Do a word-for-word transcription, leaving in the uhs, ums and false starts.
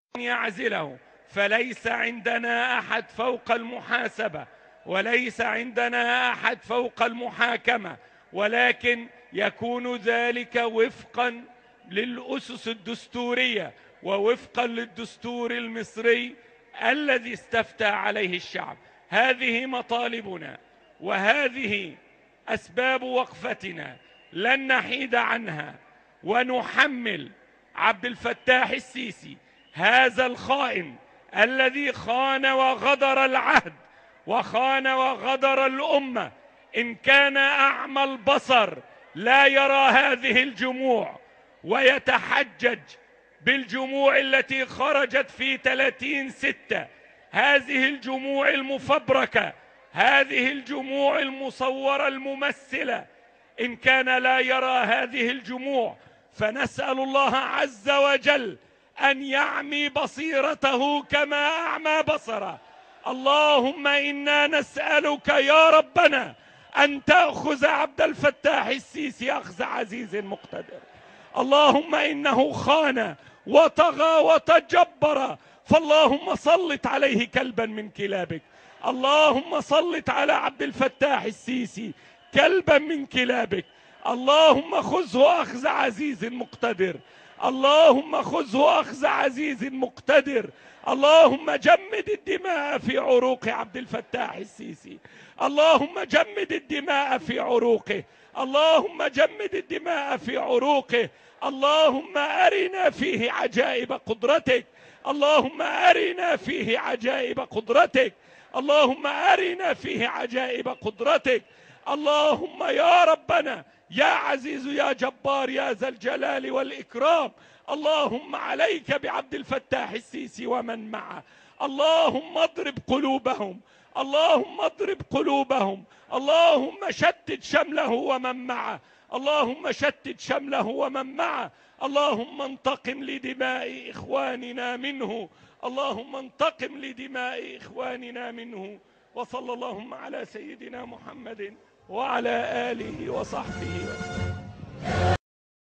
يعزله، فليس عندنا أحد فوق المحاسبة، وليس عندنا أحد فوق المحاكمة، ولكن يكون ذلك وفقا للأسس الدستورية ووفقا للدستور المصري الذي استفتى عليه الشعب. هذه مطالبنا وهذه أسباب وقفتنا، لن نحيد عنها، ونحمل عبد الفتاح السيسي هذا الخائن الذي خان وغدر العهد وخان وغدر الأمة. إن كان أعمى البصر لا يرى هذه الجموع ويتحجج بالجموع التي خرجت في ثلاثين ستة، هذه الجموع المفبركة، هذه الجموع المصورة الممثلة، إن كان لا يرى هذه الجموع فنسأل الله عز وجل أن يعمي بصيرته كما أعمى بصره. اللهم إنا نسألك يا ربنا أن تأخذ عبد الفتاح السيسي أخذ عزيز مقتدر. اللهم إنه خان وطغى وتجبر، فاللهم سلط عليه كلبا من كلابك. اللهم سلط على عبد الفتاح السيسي كلبا من كلابك. اللهم خذه أخذ عزيز مقتدر. اللهم خذه أخذ عزيز مقتدر. اللهم جمد الدماء في عروق عبد الفتاح السيسي. اللهم جمد الدماء في عروقه. اللهم جمد الدماء في عروقه. اللهم أرنا فيه عجائب قدرتك. اللهم أرنا فيه عجائب قدرتك. اللهم أرنا فيه عجائب قدرتك. اللهم يا ربنا يا عزيز يا جبار يا ذا الجلال والإكرام، اللهم عليك بعبد الفتاح السيسي ومن معه. اللهم اضرب قلوبهم، اللهم اضرب قلوبهم. اللهم شتت شمله ومن معه، اللهم شتت شمله ومن معه. اللهم انتقم لدماء إخواننا منه، اللهم انتقم لدماء إخواننا منه. وصلى اللهم على سيدنا محمد وعلى آله وصحبه وسلم.